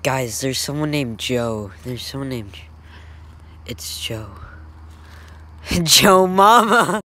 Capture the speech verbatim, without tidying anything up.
Guys, there's someone named Joe. There's someone named... It's Joe. Joe Mama!